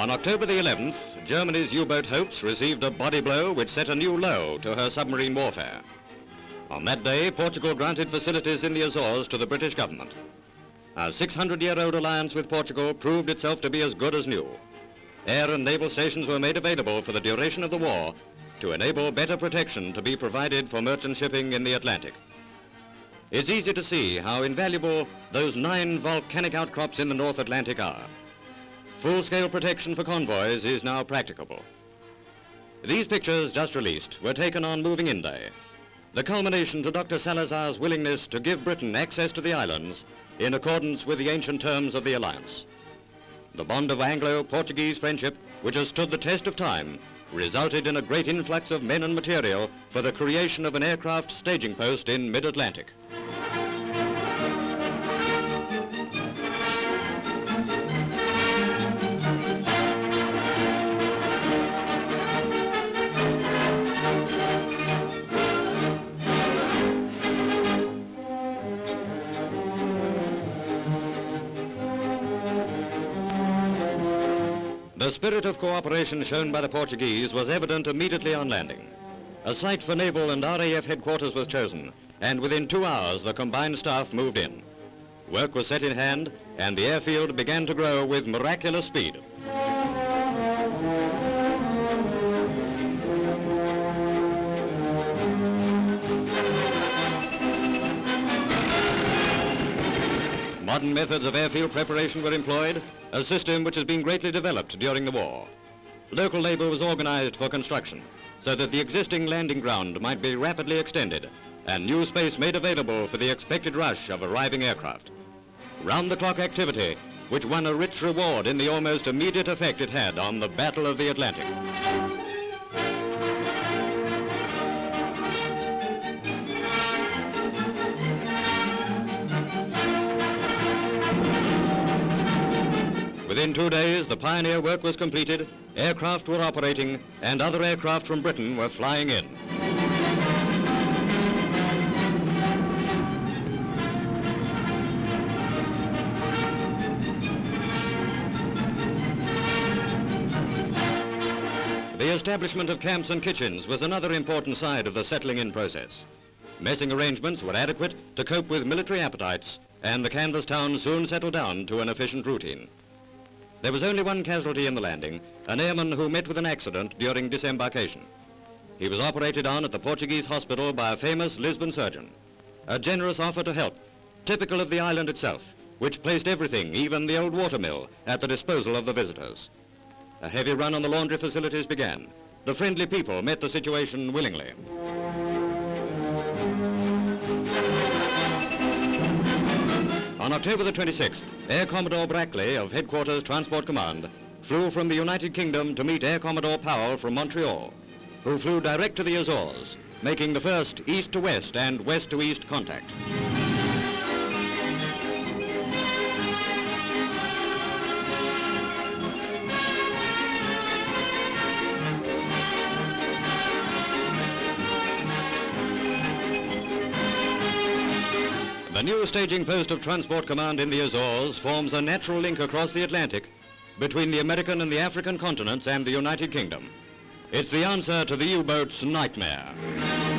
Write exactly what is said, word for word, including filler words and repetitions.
On October the eleventh, Germany's U-boat hopes received a body blow which set a new low to her submarine warfare. On that day, Portugal granted facilities in the Azores to the British government. Our six hundred year old alliance with Portugal proved itself to be as good as new. Air and naval stations were made available for the duration of the war to enable better protection to be provided for merchant shipping in the Atlantic. It's easy to see how invaluable those nine volcanic outcrops in the North Atlantic are. Full-scale protection for convoys is now practicable. These pictures, just released, were taken on Moving In Day, the culmination to Doctor Salazar's willingness to give Britain access to the islands in accordance with the ancient terms of the alliance. The bond of Anglo-Portuguese friendship, which has stood the test of time, resulted in a great influx of men and material for the creation of an aircraft staging post in mid-Atlantic. The spirit of cooperation shown by the Portuguese was evident immediately on landing. A site for naval and R A F headquarters was chosen, and within two hours the combined staff moved in. Work was set in hand, and the airfield began to grow with miraculous speed. Modern methods of airfield preparation were employed, a system which has been greatly developed during the war. Local labor was organized for construction so that the existing landing ground might be rapidly extended and new space made available for the expected rush of arriving aircraft. Round-the-clock activity, which won a rich reward in the almost immediate effect it had on the Battle of the Atlantic. Within two days, the pioneer work was completed, aircraft were operating, and other aircraft from Britain were flying in. The establishment of camps and kitchens was another important side of the settling-in process. Messing arrangements were adequate to cope with military appetites, and the canvas town soon settled down to an efficient routine. There was only one casualty in the landing, an airman who met with an accident during disembarkation. He was operated on at the Portuguese hospital by a famous Lisbon surgeon. A generous offer to help, typical of the island itself, which placed everything, even the old watermill, at the disposal of the visitors. A heavy run on the laundry facilities began. The friendly people met the situation willingly. On October the twenty-sixth, Air Commodore Brackley of Headquarters Transport Command flew from the United Kingdom to meet Air Commodore Powell from Montreal, who flew direct to the Azores, making the first east-to-west and west-to-east contact. The new staging post of Transport Command in the Azores forms a natural link across the Atlantic between the American and the African continents and the United Kingdom. It's the answer to the U-boat's nightmare.